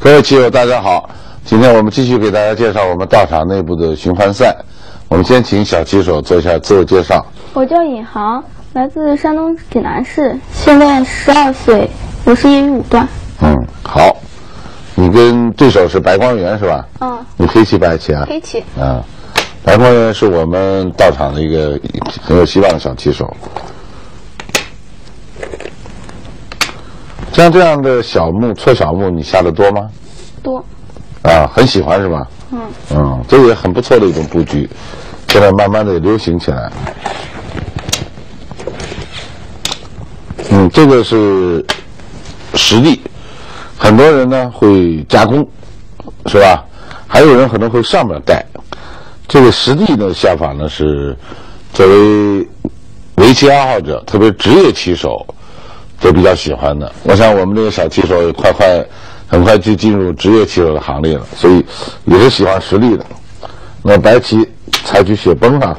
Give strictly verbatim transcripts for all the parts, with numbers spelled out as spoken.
各位棋友，大家好！今天我们继续给大家介绍我们道场内部的循环赛。我们先请小棋手做一下自我介绍。 我叫尹航，来自山东济南市，现在十二岁，我是业余五段。 嗯，好。你跟对手是白光源是吧？ 嗯。 你黑棋白棋啊？ 黑棋。 啊，白光源是我们道场的一个很有希望的小棋手。像这样的小目、错小目，你下的多吗？ 多。 啊，很喜欢是吧？ 嗯。 嗯，这个也很不错的一种布局，现在慢慢的也流行起来。嗯，这个是实地，很多人呢会加工，是吧？还有人可能会上面盖。这个实地的下法呢是作为围棋爱好者，特别职业棋手都比较喜欢的。我想我们这个小棋手也快快很快就进入职业棋手的行列了，所以也是喜欢实力的。那白棋采取雪崩啊，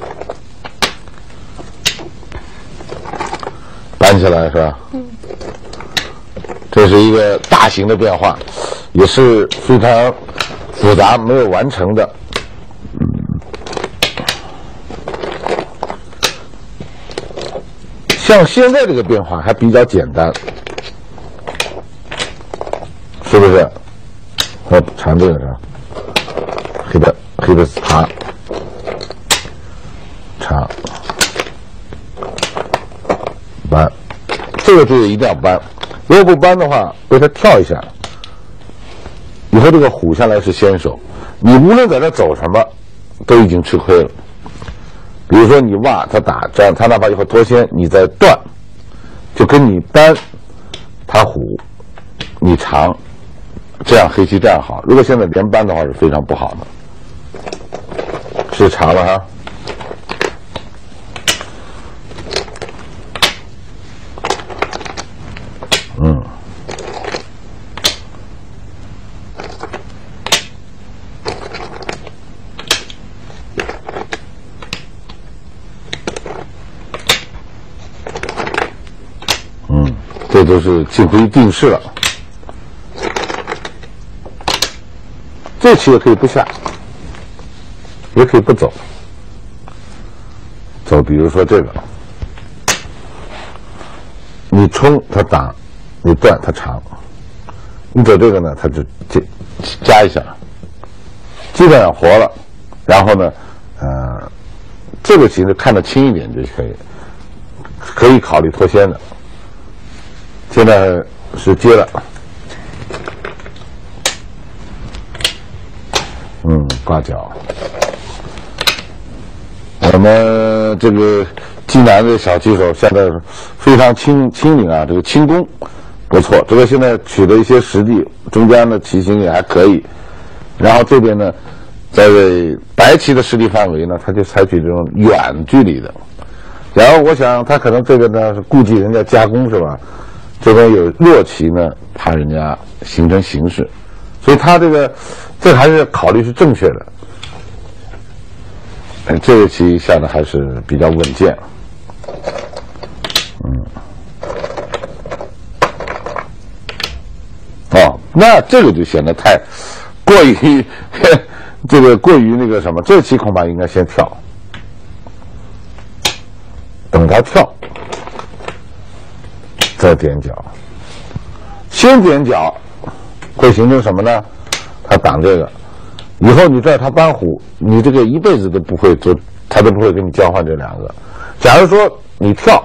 搬起来是吧？嗯。这是一个大型的变化，也是非常复杂没有完成的。像现在这个变化还比较简单，是不是？我缠这个是吧？黑的黑的长长搬，这个就一定要搬，如果不搬的话，被他跳一下，以后这个虎下来是先手，你无论在这走什么，都已经吃亏了。比如说你挖他打，这样他哪怕以后脱先，你再断，就跟你搬，他虎，你长，这样黑棋这样好。如果现在连搬的话是非常不好的，是长了哈。嗯。这都是近乎于定式了。这棋也可以不下，也可以不走。走，比如说这个，你冲他挡，你断他长。你走这个呢，他就加加一下，基本上活了。然后呢，呃，这个棋呢看得轻一点就可以，可以考虑脱先的。现在是接了，嗯，挂角。我们这个济南的小棋手现在非常轻轻灵啊，这个轻功不错。这个现在取得一些实地，中间的棋形也还可以。然后这边呢，在白棋的实力范围呢，他就采取这种远距离的。然后我想他可能这个呢是顾忌人家加工是吧？这边有弱棋呢，怕人家形成形势，所以他这个这个还是考虑是正确的。哎，这个棋下的还是比较稳健。嗯。哦，那这个就显得太过于这个过于那个什么，这个棋恐怕应该先跳，等他跳。再点角，先点角会形成什么呢？他挡这个，以后你这儿他搬虎，你这个一辈子都不会做，他都不会跟你交换这两个。假如说你跳，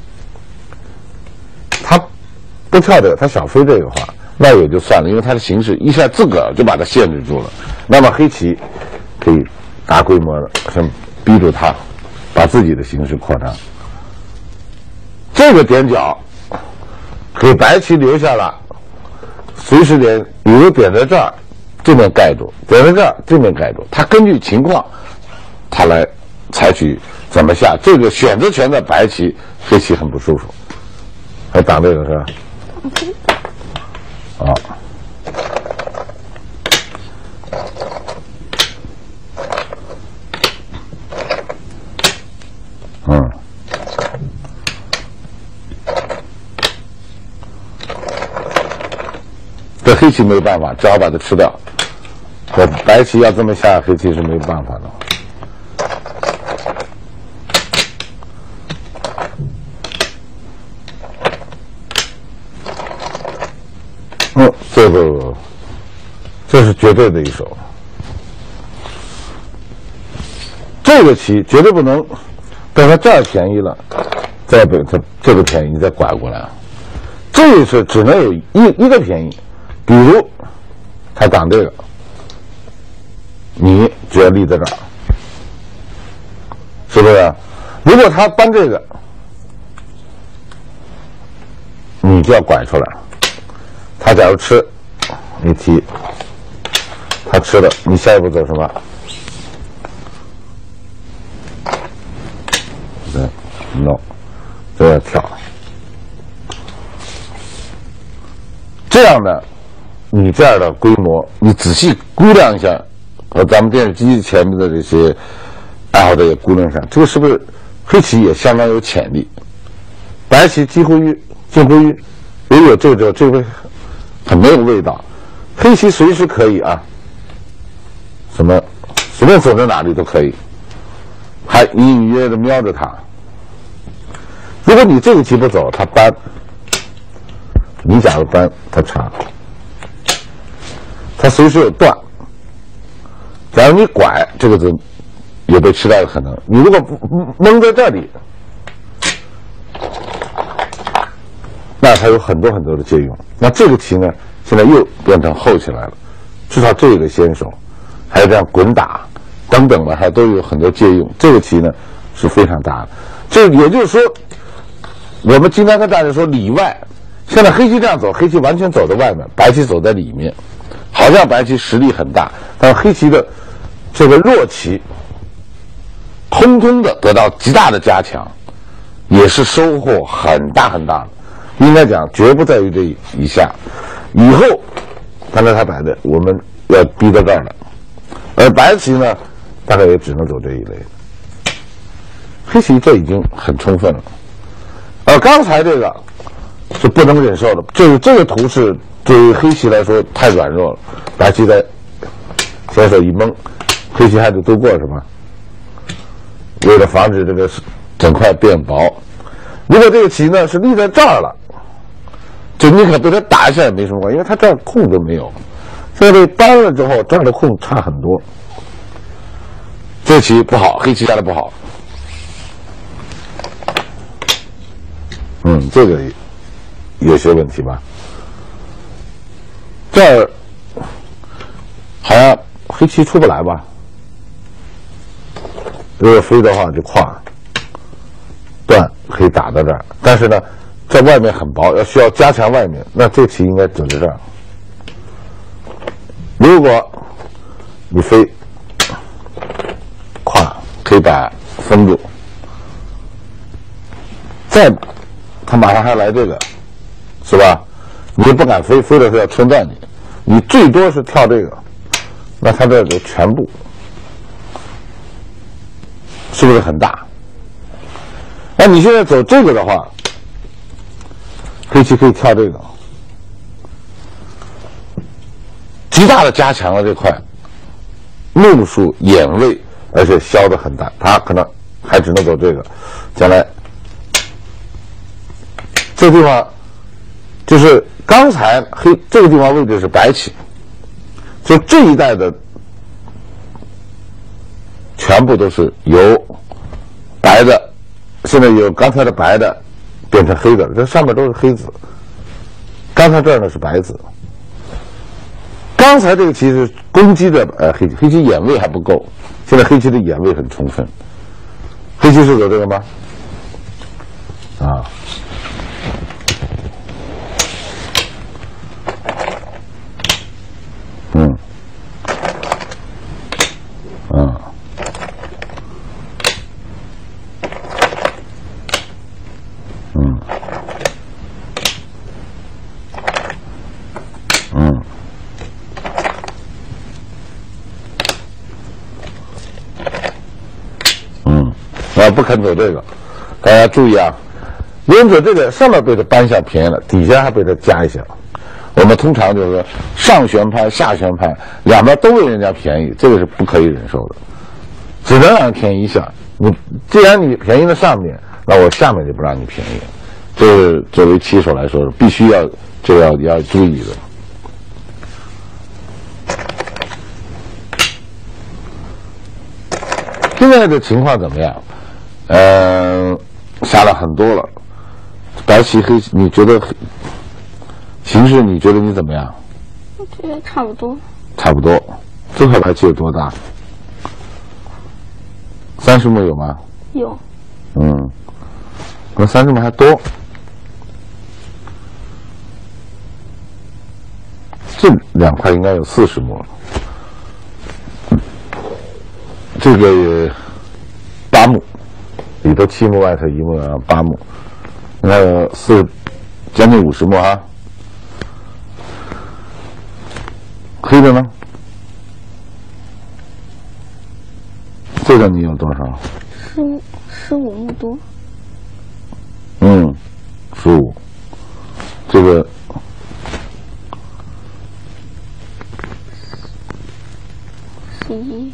他不跳这个，他想飞这个的话，那也就算了，因为他的形势一下自个儿就把它限制住了。那么黑棋可以大规模的先逼住他，把自己的形势扩张。这个点角。给白棋留下了，随时点，比如点在这儿，这边盖住；点在这儿，这边盖住。他根据情况，他来采取怎么下。这个选择权在白棋，黑棋很不舒服。还挡这个是吧？啊。嗯。 这黑棋没有办法，只好把它吃掉。这白棋要这么下，黑棋是没有办法的。嗯，这个这是绝对的一手。这个棋绝对不能等它这儿便宜了，再被它这个便宜再拐过来。这一次只能有一一个便宜，比如他挡这个，你只要立在这儿，是不是？如果他搬这个，你就要拐出来。他假如吃，你提，他吃了，你下一步走什么？对 ，no， 这要跳。这样的，你这样的规模，你仔细估量一下，和咱们电视机前面的这些爱好者也估量一下，这个是不是黑棋也相当有潜力？白棋几乎于近乎于，如果这个这个很没有味道，黑棋随时可以啊，什么随便走到哪里都可以，还隐隐约约的瞄着它。如果你这个棋不走，他搬。你假如搬，他长，他随时有断。假如你拐，这个就有被吃掉的可能。你如果蒙在这里，那它有很多很多的借用。那这个棋呢，现在又变成厚起来了。至少这个先手，还有这样滚打等等的，还都有很多借用。这个棋呢是非常大的。这也就是说，我们经常跟大家说里外。现在黑棋这样走，黑棋完全走在外面，白棋走在里面，好像白棋实力很大，但黑棋的这个弱棋，通通的得到极大的加强，也是收获很大很大的。应该讲，绝不在于这一下。以后，刚才他摆的，我们要逼到这儿了，而白棋呢，大概也只能走这一类。黑棋这已经很充分了，而刚才这个。是不能忍受的，就是这个图是对于黑棋来说太软弱了，白棋在先手一蒙，黑棋还得都过什么？为了防止这个整块变薄，如果这个棋呢是立在这儿了，就你可被它打一下也没什么关系，因为它这儿空都没有。现在被搬了之后，这儿的空差很多。这棋不好，黑棋下的不好。嗯，这个。有些问题吧，这儿好像黑棋出不来吧？如果飞的话就跨断可以打到这儿，但是呢，在外面很薄，要需要加强外面，那这棋应该走在这儿。如果你飞跨，可以把封住，再他马上还来这个。是吧？你就不敢飞，飞的时候要冲断你，你最多是跳这个，那它这个全部是不是很大？那你现在走这个的话，黑棋可以跳这个，极大的加强了这块目数、眼位，而且消的很大，它可能还只能走这个，将来这地方。就是刚才黑这个地方位置是白棋，就这一带的全部都是由白的，现在有刚才的白的变成黑的，这上面都是黑子。刚才这儿呢是白子。刚才这个棋是攻击的呃黑棋，黑棋眼位还不够，现在黑棋的眼位很充分。黑棋是走这个吗？啊。嗯，嗯，嗯，嗯，嗯，啊，不肯走这个，大家注意啊，因为走这个上面被他搬下便宜了，底下还被他加一下。 我们通常就是说上旋拍、下旋拍，两边都为人家便宜，这个是不可以忍受的，只能让人便宜一下。你既然你便宜在上面，那我下面就不让你便宜。这是作为棋手来说，必须要这个要要注意的。现在的情况怎么样？嗯、呃，下了很多了。白棋黑棋，你觉得形势？你觉得你怎么样？ 我觉得差不多。 差不多。这块白棋有多大？三十目有吗？ 有。 嗯，那三十目还多。这两块应该有四十目了。这个八目，里头七目，外头一目，八目，应该有四将近五十目哈。黑的呢？这个你有多少？ 十五十五目多。 嗯，十五。这个十一。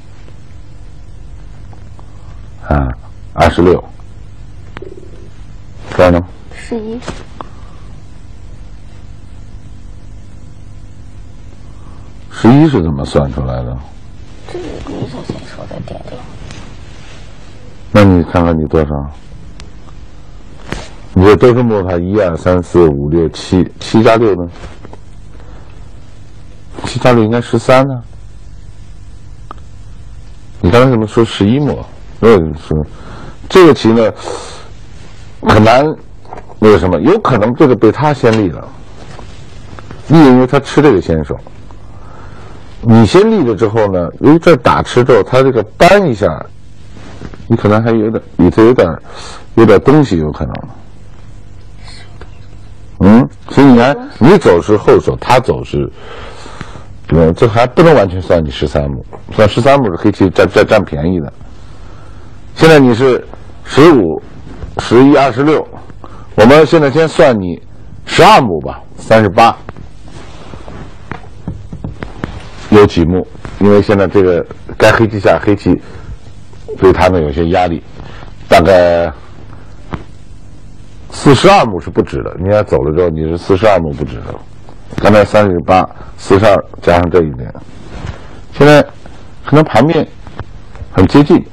啊，二十六。这儿呢？ 十一。 十一是怎么算出来的？ 这个一下先说再点点。 那你看看你多少？你这都是目，它一二三四五六七，七加六呢？七加六应该十三呢。你刚才怎么说十一目？嗯，是这个棋呢，很难那个什么，有可能这个被他先立了，立因为他吃这个先手。你先立了之后呢，由于这打吃之后，他这个扳一下，你可能还有点里头有点有点东西，有可能。嗯，所以你看，你走是后手，他走是，嗯，这还不能完全算你十三目，算十三目是黑棋占占占便宜的。现在你是十五、十一、二十六，我们现在先算你十二目吧，三十八。有几目？因为现在这个该黑棋下，黑棋对他们有些压力，大概四十二目是不止的。你要走了之后，你是四十二目不止的。刚才三十八、四十二加上这一点，现在可能盘面很接近。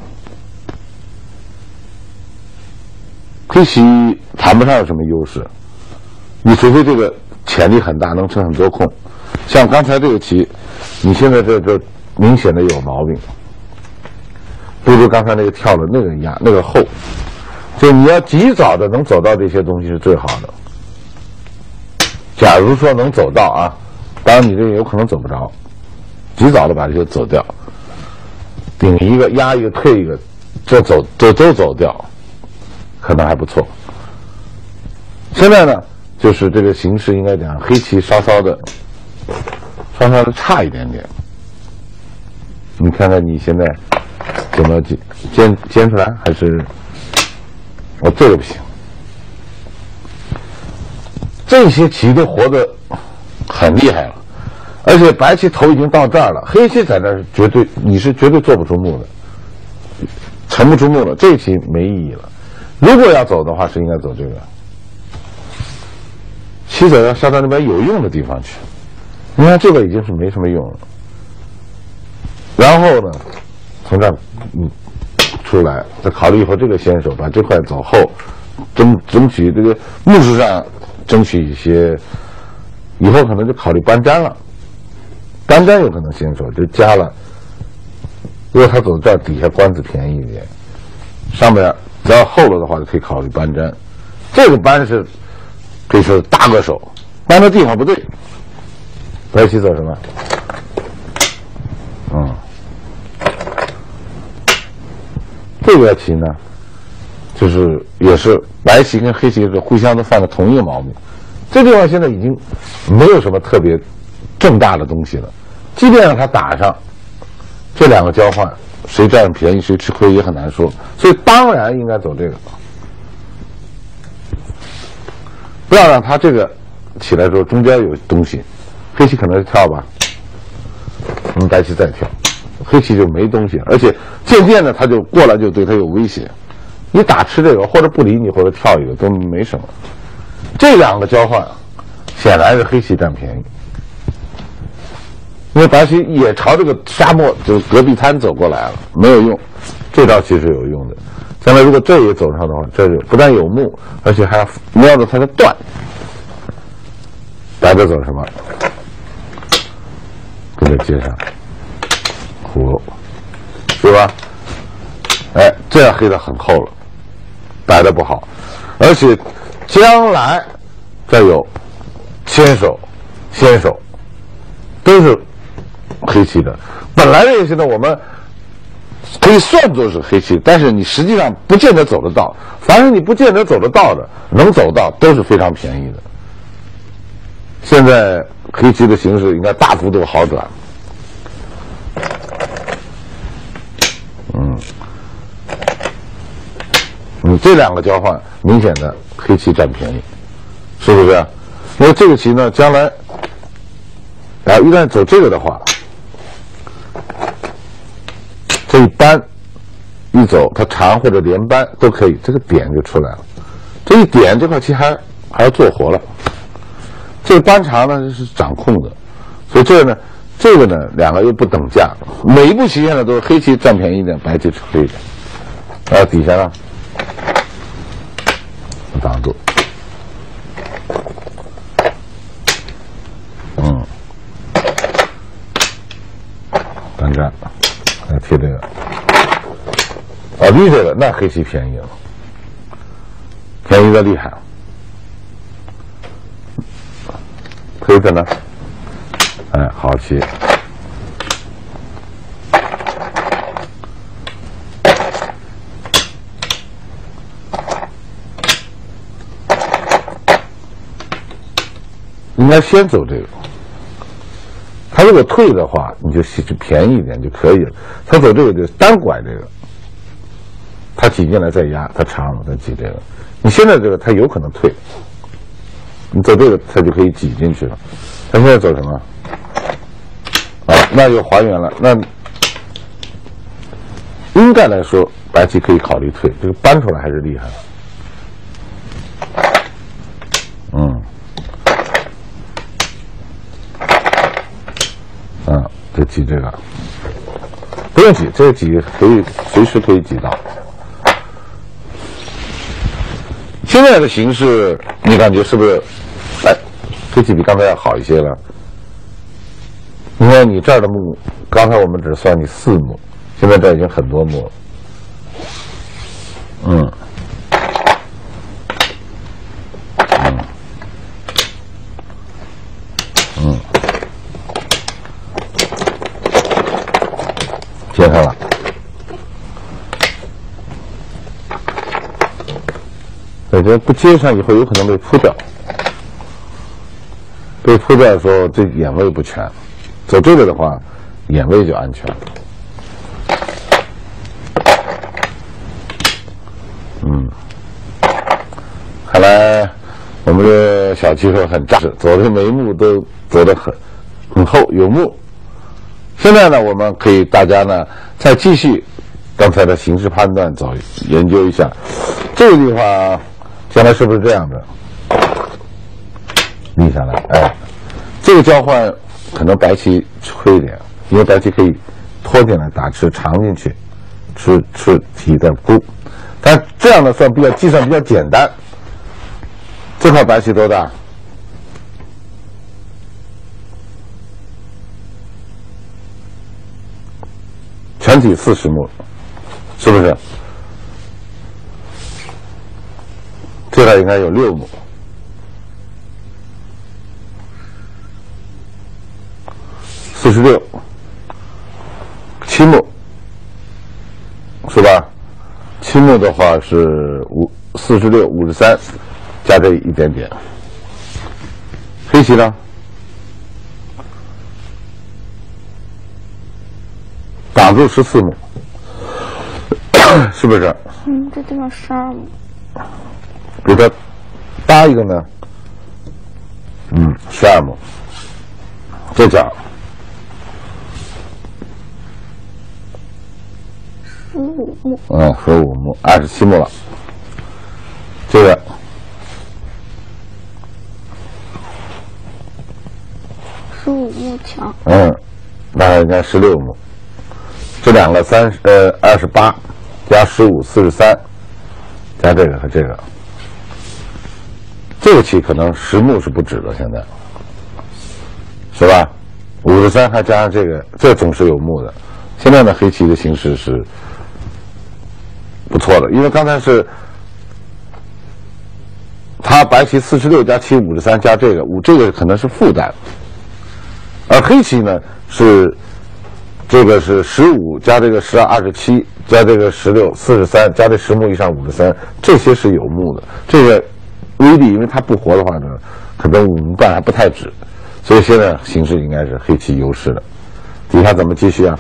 黑棋谈不上有什么优势，你除非这个潜力很大，能成很多空。像刚才这个棋，你现在这这明显的有毛病，不如刚才那个跳的那个压那个厚，就你要及早的能走到这些东西是最好的。假如说能走到啊，当然你这个有可能走不着，及早的把这些走掉，顶一个压一个退一个，这走这都走掉，可能还不错。现在呢，就是这个形势应该讲，黑棋稍稍的。稍稍的差一点点，你看看你现在怎么煎煎煎出来？还是我这个不行？这些棋都活得很厉害了，而且白棋头已经到这儿了，黑棋在这儿绝对你是绝对做不出目的，沉不出目了，这棋没意义了。如果要走的话，是应该走这个，棋子要下到那边有用的地方去。你看这个已经是没什么用了，然后呢，从这儿嗯出来，再考虑以后这个先手把这块走后，争争取这个目数上争取一些，以后可能就考虑搬粘了，搬粘有可能先手就加了，如果他走这儿底下官子便宜一点，上面只要厚了的话就可以考虑搬粘，这个搬是可以说是大个手，搬的地方不对。白棋走什么？嗯，这个棋呢，就是也是白棋跟黑棋是互相都犯了同一个毛病。这地方现在已经没有什么特别重大的东西了，即便让它打上，这两个交换，谁占便宜谁吃亏也很难说。所以当然应该走这个，不要让它这个起来之后中间有东西。 黑棋可能是跳吧，我们白棋再跳，黑棋就没东西，而且渐渐的他就过来就对他有威胁，你打吃这个或者不理你或者跳一个都没什么。这两个交换，显然是黑棋占便宜，因为白棋也朝这个沙漠就是戈壁滩走过来了，没有用，这招其实有用的。将来如果这也走上的话，这就不但有目，而且还要瞄着它的断。白的走什么？给它接上，虎，是吧？哎，这样黑的很厚了，白的不好，而且将来再有先手、先手，都是黑棋的。本来这个现在我们可以算作是黑棋，但是你实际上不见得走得到。凡是你不见得走得到的，能走到都是非常便宜的。现在黑棋的形势应该大幅度好转。嗯，你这两个交换明显的黑棋占便宜，是不是？因为这个棋呢，将来啊一旦走这个的话，这一扳一走，它长或者连扳都可以，这个点就出来了。这一点，这块棋还还要做活了。这个扳长呢是掌控的，所以这个呢，这个呢两个又不等价。每一步棋现在都是黑棋占便宜一点，白棋吃亏一点。啊，底下呢挡住，嗯，单战，来贴这个。啊，绿这个那黑棋便宜了，便宜的厉害。推着呢，哎，好棋。应该先走这个。他如果退的话，你就就便宜一点就可以了。他走这个就单拐这个，他挤进来再压，他长了再挤这个。你现在这个他有可能退。你走这个，它就可以挤进去了。它现在走什么？啊，那就还原了。那应该来说，白棋可以考虑退，这个搬出来还是厉害。嗯，啊，就挤这个，不用挤，这个挤可以随时可以挤到。现在的形势，你感觉是不是？哎，黑棋比刚才要好一些了。你看你这儿的目，刚才我们只算你四目，现在这已经很多目了。嗯，嗯，嗯，接上了。我觉得不接上以后有可能被扑掉，被扑掉的时候这眼位不全，走这个的话眼位就安全了。嗯，看来我们的小棋手很扎实，走的眉目都走得很很厚有目。现在呢，我们可以大家呢再继续刚才的形势判断走研究一下这个地方。将来是不是这样的？立下来，哎，这个交换可能白棋亏一点，因为白棋可以拖进来打吃长进去，吃吃提的攻，但这样的算比较计算比较简单。这块白棋多大？全体四十目，是不是？这块应该有六目，四十六，七目，是吧？七目的话是五四十六五十三，加这一点点。黑棋呢？挡住十四目，是不是？ 嗯，这地方十二目。 给它搭一个呢，嗯，十二目， 这角十五目， 嗯，十五目，二十七目了。这个十五目强， 嗯，那应该十六目。这两个三十呃二十八加十五四十三，加这个和这个，这个棋可能十目是不止的，现在是吧？五十三还加上这个，这总是有目的。现在呢，黑棋的形势是不错的，因为刚才是他白棋四十六加七五十三加这个五，这个可能是负担，而黑棋呢是这个是十五加这个十二二十七加这个十六四十三加这十目以上五十三，这些是有目的。这个威力，因为它不活的话呢，可能五目半还不太止，所以现在形势应该是黑棋优势的。底下怎么继续啊？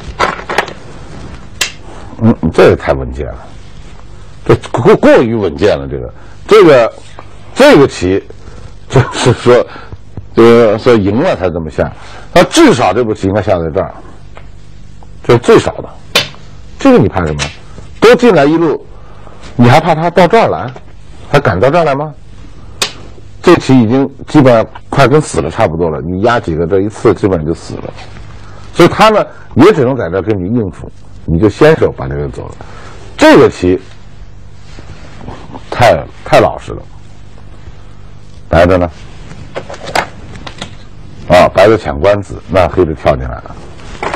嗯，这个太稳健了，这过过于稳健了。这个这个这个棋，就是说，呃，说赢了才这么下。那至少这步棋应该下在这儿，这是最少的。这个你怕什么？都进来一路，你还怕他到这儿来？还敢到这儿来吗？这棋已经基本上快跟死了差不多了。你压几个这一次，基本上就死了。所以他呢，也只能在这跟你应付。你就先手把这个走了，这个棋太太老实了。白的呢？啊，白的抢官子，那黑的跳进来了。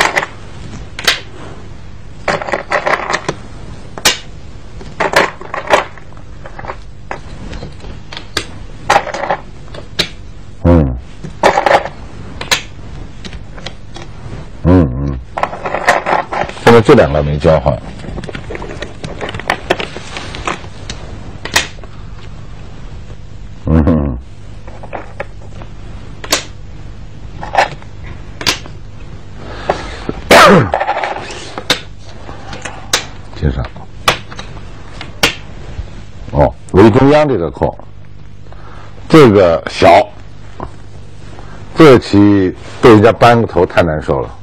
嗯，嗯嗯。现在这两个没交换，嗯哼，接上，哦，围中央这个空，这个小，这个棋被人家扳个头太难受了。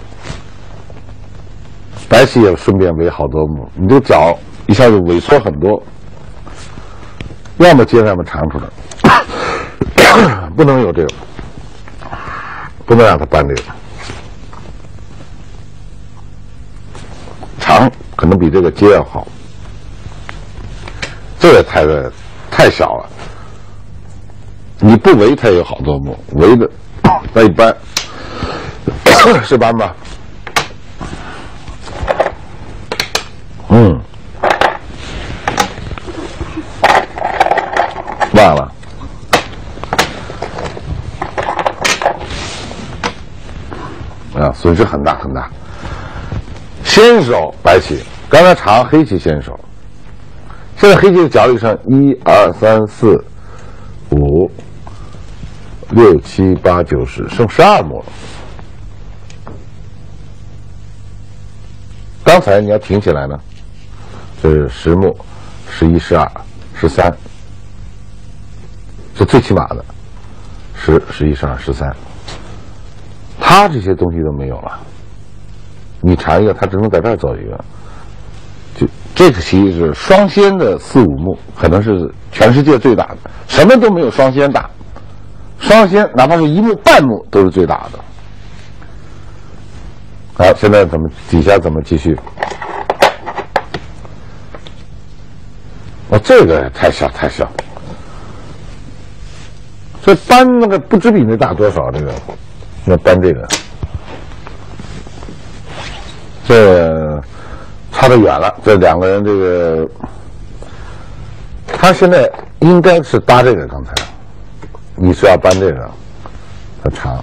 白棋也顺便围好多目，你这个角一下子萎缩很多，要么接上，要么长出来，不能有这个，不能让他扳这个，长可能比这个接要好，这个太太小了，你不围它也有好多目，围的那一扳是扳吧？嗯，忘了，啊，损失很大很大。先手白棋，刚才长黑棋先手，现在黑棋的角里剩一二三四五六七八九十，剩十二目了。刚才你要挺起来呢。这是十目，十一、十二、十三，是最起码的，十、十一、十二、十三。他这些东西都没有了，你查一个，他只能在这儿走一个。就这个棋是双先的四五目，可能是全世界最大的，什么都没有双先大，双先哪怕是一目半目都是最大的。好，现在怎么底下怎么继续？哦，这个太小太小，这扳那个不知比那大多少，这个那扳这个，这差得远了。这两个人这个，他现在应该是搭这个，刚才你是要扳这个，它长，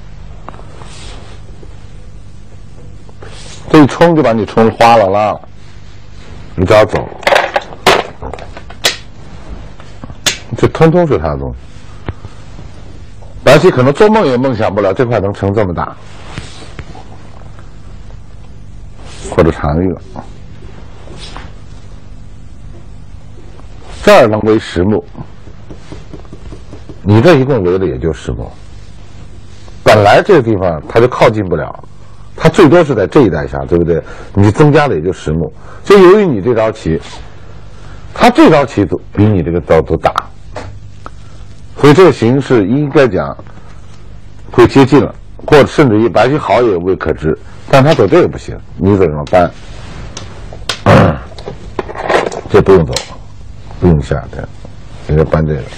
这一冲就把你冲花了啦，你只要走。这通通是他的东西，白棋可能做梦也梦想不了这块能成这么大，或者长一个，这儿能围十目，你这一共围的也就十目，白本来这个地方它就靠近不了，它最多是在这一带下，对不对？你增加的也就十目。就由于你这招棋，它这招棋都比你这个招都大，所以这个形势应该讲会接近了，或者甚至于白棋好也未可知。但他走这个不行，你走什么搬？嗯，这不用走，不用下，对，应该搬这个。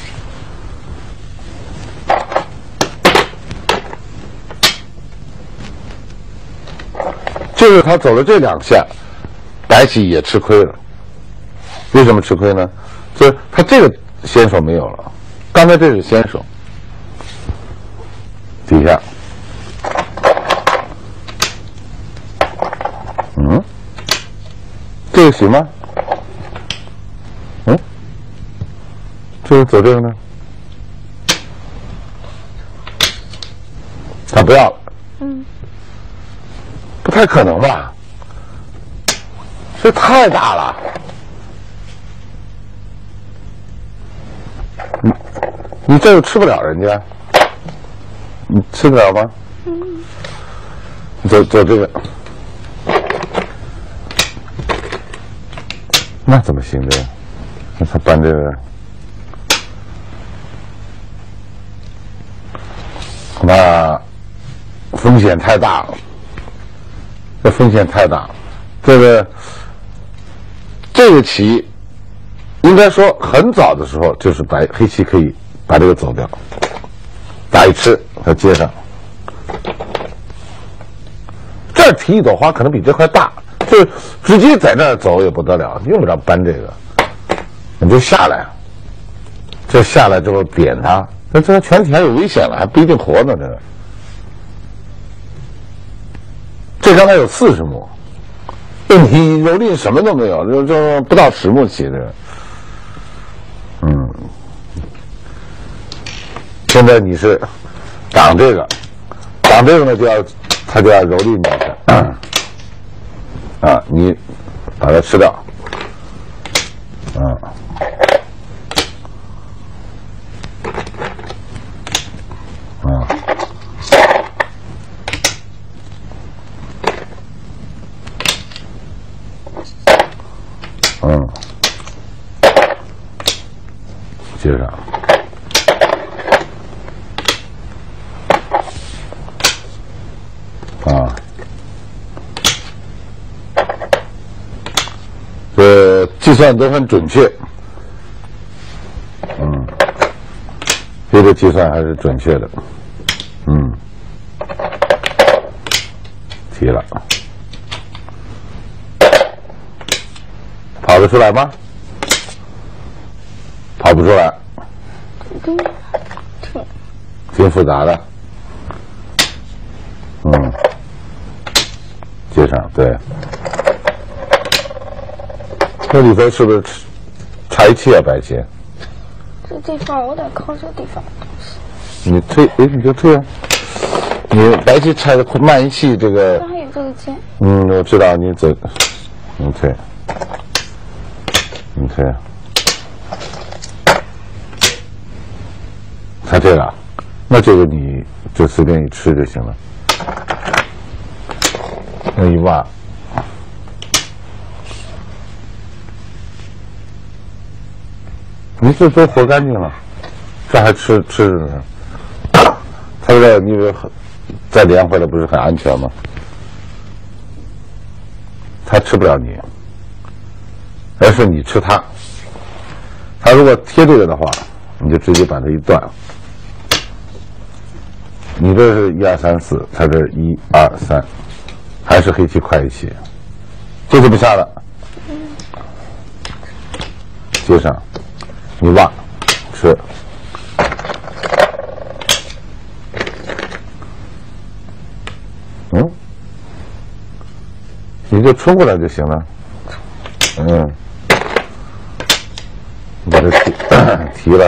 就是他走了这两下，白棋也吃亏了。为什么吃亏呢？就是他这个先手没有了，刚才这是先手，底下，嗯，这个行吗？嗯，这个走这个呢？他不要了。 嗯。 不太可能吧？这太大了。你你这个吃不了人家，你吃得了吗？嗯。走走这个，那怎么行这个？那他搬这个，那风险太大了。这风险太大了，这个这个棋，应该说很早的时候就是白黑棋可以把这个走掉，打一吃再接上。这儿提一朵花可能比这块大，就是直接在那儿走也不得了，用不着搬这个，你就下来，这下来之后点它，那这个全体还有危险了，还不一定活呢，这个。这刚才有四十目，问题蹂躏什么都没有，就就不到十目棋这个。嗯，现在你是挡这个，挡这个呢就要他就要蹂躏你的，嗯、啊，你把它吃掉，嗯。啊。嗯，接上，啊，这计算都很准确，嗯，这个计算还是准确的，嗯，提了。跑得出来吗？跑不出来， 挺挺复杂的。嗯，接上对。这里头是不是差一气啊？白棋？ 这地方我得靠这地方。 你退，哎，你就退啊！你白棋拆的慢一气，这个。 这还有这个键。 嗯，我知道，你走，你退。你看，他这个，那这个你就随便一吃就行了。那一挖，你这都活干净了，这还吃吃着呢。他这个你以为再连回来不是很安全吗？他吃不了你。而是你吃它，它如果贴这个的话，你就直接把它一断。你这是一二三四，它这是一二三，还是黑棋快一些，这就不下了。接上，你挖吃，嗯，你就冲过来就行了，嗯。把这提提了，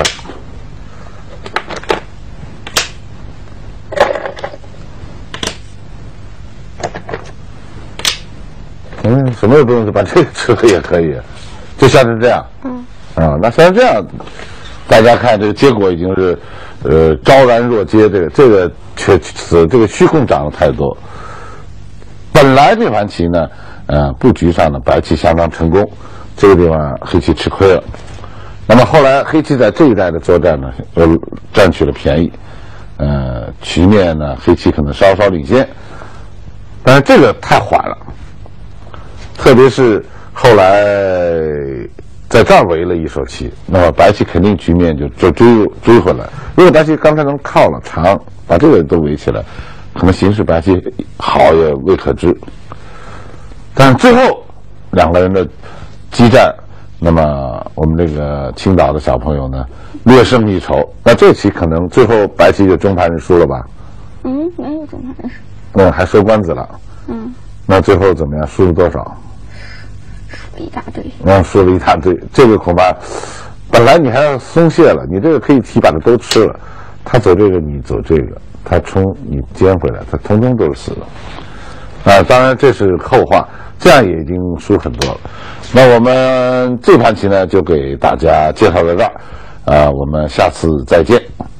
嗯，什么也不用，就把这个吃了也可以，就像是这样。嗯。啊，那像这样， 大家看这个结果已经是，呃，昭然若揭。这个这个确实这个虚空涨得太多。本来这盘棋呢，呃，布局上呢白棋相当成功，这个地方黑棋吃亏了。那么后来黑棋在这一带的作战呢，又占取了便宜，呃，局面呢黑棋可能稍稍领先，但是这个太缓了，特别是后来在这儿围了一手棋，那么白棋肯定局面就就追追回来。如果白棋刚才能靠了长，把这个都围起来，可能形势白棋好也未可知。但是最后两个人的激战，那么我们这个青岛的小朋友呢略胜一筹。那这棋可能最后白棋就中盘是输了吧？ 嗯，没有中盘是。 那还收官子了。 嗯。 那最后怎么样？输了多少？ 输了一大堆。 那输了一大堆，这个恐怕本来你还要松懈了，你这个可以提把它都吃了，他走这个你走这个，他冲你捡回来，他通通都是死的。啊，当然这是后话，这样也已经输很多了。那我们这盘棋呢，就给大家介绍到这儿，啊，我们下次再见。